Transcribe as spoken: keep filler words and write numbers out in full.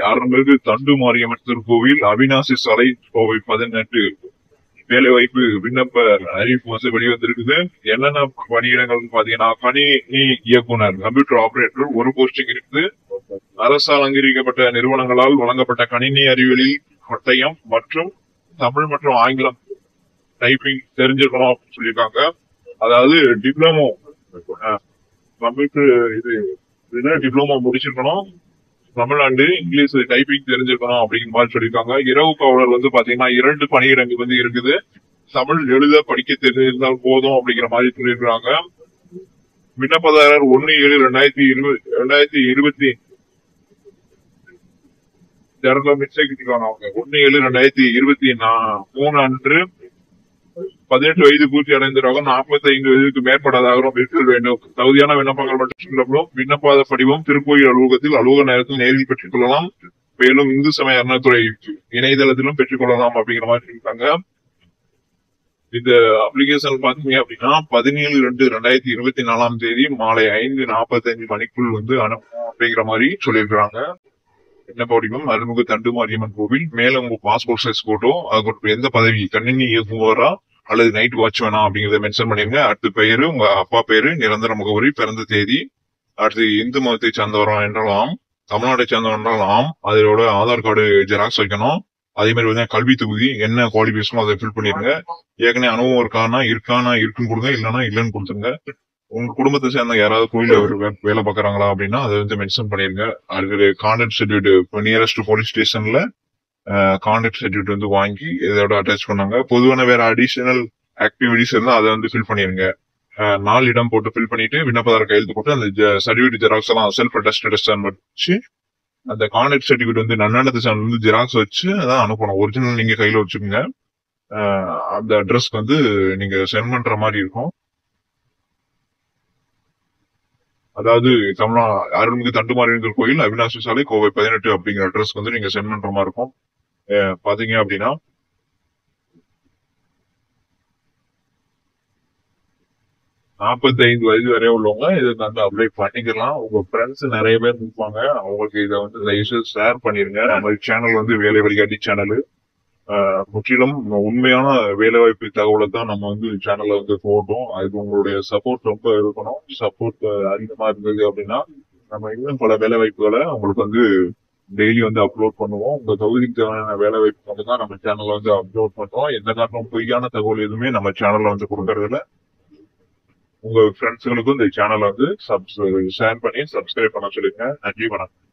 அருள்மிகு தண்டு மாரியம்மன் திருக்கோவில், அவிநாசி சாலை, கோவை பதினெட்டு வேலை வாய்ப்பு விண்ணப்ப அறிவிப்பு வந்து வெளிவந்திருக்குது. என்னென்ன பணியிடங்கள் பாத்தீங்கன்னா, கணினி இயக்குனர், கம்ப்யூட்டர் ஆபரேட்டர் ஒரு போஸ்டிங் இருக்குது. அரசால் அங்கீகரிக்கப்பட்ட நிறுவனங்களால் வழங்கப்பட்ட கணினி அறிவியலில் பட்டயம் மற்றும் தமிழ் மற்றும் ஆங்கிலம் டைப்பிங் தெரிஞ்சிருக்கணும் அப்படின்னு சொல்லியிருக்காங்க. அதாவது டிப்ளமோ கம்ப்யூட்டர் இது டிப்ளமோ முடிச்சிருக்கணும், தமிழ்நாடு இங்கிலீஷ் டைப்பிங் தெரிஞ்சிருக்கணும் அப்படிங்கிற மாதிரி சொல்லியிருக்காங்க. இரவு காவலர் வந்து பாத்தீங்கன்னா இரண்டு பணியிடங்கள் வந்து இருக்குது. தமிழ் எழுத படிக்க தெரிஞ்சிருந்தால் போதும் அப்படிங்கிற மாதிரி சொல்லியிருக்காங்க. விண்ணப்பதாரர் ஒன்னு ஏழு ரெண்டாயிரத்தி இருபது ரெண்டாயிரத்தி இருபத்தி ஒன்னு ஏழு ரெண்டாயிரத்தி இருபத்தி மூணு அன்று பதினெட்டு வயது பூர்த்தி அடைந்தவராக நாற்பத்தி ஐந்து வயதுக்கு மேற்பட்டதாகவும் இருக்க வேண்டும். தகுதியான விண்ணப்பங்கள் மட்டும் சொல்லப்படும். விண்ணப்பாத படிவம் திருக்கோயில் அலுவலகத்தில் அலுவலக நேரத்தில் நேரில் பெற்றுக் கொள்ளலாம். மேலும் இந்து சமய அறநிலையத்துறை இணையதளத்திலும் பெற்றுக் கொள்ளலாம் அப்படிங்கிற மாதிரி இருக்காங்க. இந்த அப்ளிகேஷன் பாத்தீங்க அப்படின்னா பதினேழு ரெண்டு ரெண்டாயிரத்தி இருபத்தி நாலாம் தேதி மாலை ஐந்து நாற்பத்தி அஞ்சு மணிக்குள் வந்து அனுப்பணும் அப்படிங்கிற மாதிரி சொல்லியிருக்கிறாங்க. என்ன படிவம், அருள்மிகு தண்டு மாரியம்மன் கோவில், மேலும் உங்க பாஸ்போர்ட் சைஸ் போட்டோ, அதுக்கு எந்த பதவி, கணினி இயக்குவரா அல்லது நைட் வாட்ச்மேனா அப்படிங்கறத மென்ஷன் பண்ணிருங்க. அடுத்து பெயரு, உங்க அப்பா பேரு, நிரந்தர முகவரி, பிறந்த தேதி, அடுத்து இந்து மதத்தை சார்ந்தவரா என்றாலும், தமிழ்நாட்டை சார்ந்தவர் என்றாலும் அதோட ஆதார் கார்டு ஜெராக்ஸ் வைக்கணும். அதே மாதிரி வந்து கல்வி தொகுதி என்ன குவாலிபிகேஷனோ அதை ஃபில் பண்ணிருங்க. ஏற்கனவே அனுபவம் இருக்கானா இருக்கானா இருக்குன்னு கொடுங்க, இல்லைன்னா இல்லைன்னு கொடுத்துருங்க. உங்க குடும்பத்தை சேர்ந்த யாராவது கோயில வேலை பாக்குறாங்களா அப்படின்னா அதை வந்து மென்ஷன் பண்ணிருங்க. அதுக்கு கான்டாக்ட் சர்டிபிகேட் நியரஸ்ட் போலீஸ் ஸ்டேஷன்ல கான்டாக்ட் சர்டிபிகேட் வந்து வாங்கி இதோட அட்டாச் பண்ணாங்க. பொதுவான வேற அடிஷனல் ஆக்டிவிட்டிஸ் இருந்தா அதை வந்து ஃபில் பண்ணிருங்க. நாலு இடம் போட்டு ஃபில் பண்ணிட்டு விண்ணப்பதாரர் கையெழுத்து போட்டு அந்த சர்டிபிகேட் ஜெராக்ஸ் எல்லாம் செல்ஃப் அட்டஸ்டட் வச்சு அந்த கான்டாக்ட் சர்டிபிகேட் வந்து நன்னடத்தை சேனல் வந்து ஜெராக்ஸ் வச்சு அதான் அனுப்பணும். ஒரிஜினல் நீங்க கையில வச்சுக்கோங்க. அந்த அட்ரஸ்க்கு வந்து நீங்க சென்ட் பண்ற மாதிரி இருக்கும். அதாவது தமிழா அருள்மிகு தண்டு மாரியம்மன் கோயில், அவிநாசி சாலை, கோவை பதினெட்டு அப்படிங்கிற அட்ரஸ்க்கு வந்து நீங்க சென்ட் பண்ற மாதிரி இருக்கும். பாத்தீங்க அப்படின்னா நாற்பத்தி ஐந்து வயது வரை உள்ளவங்க இதை வந்து அப்ளை பண்ணிக்கலாம். உங்க ஃப்ரெண்ட்ஸ் நிறைய பேர் இருப்பாங்க, அவங்களுக்கு இதை வந்து தயவுசெய்து ஷேர் பண்ணிருங்க. நம்ம சேனல் வந்து வேலை வழிகாட்டி சேனல், முற்றிலும் உண்மையான வேலை வாய்ப்பு தகவலை தான் நம்ம வந்து சேனல்ல வந்து போட்டோம். அதுக்கு உங்களுடைய சப்போர்ட் ரொம்ப இருக்கணும். சப்போர்ட் அதிகமா இருந்தது அப்படின்னா நம்ம இன்னும் பல வேலை வாய்ப்புகளை உங்களுக்கு வந்து டெய்லி வந்து அப்லோட் பண்ணுவோம். உங்க தொகுதிக்கு தேவையான வேலை வாய்ப்பு மட்டும் தான் நம்ம சேனல்ல வந்து அப்லோட் பண்றோம். எந்த காரணம் பொய்யான தகவல் எதுவுமே நம்ம சேனல்ல வந்து கொடுக்கறது இல்ல. உங்க ஃப்ரெண்ட்ஸுங்களுக்கும் இந்த சேனலை வந்து ஷேர் பண்ணி சப்ஸ்கிரைப் பண்ண சொல்லுங்க. நன்றி, வணக்கம்.